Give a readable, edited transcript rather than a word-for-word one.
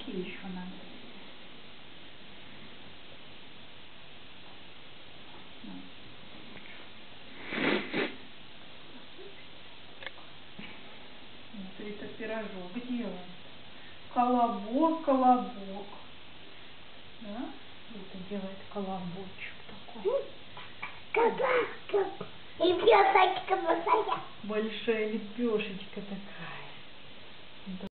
муки еще надо. Вот это пирожок делает. Колобок, колобок. Да? Это делает колобочек такой. Лепешечка большая. Большая лепешечка такая.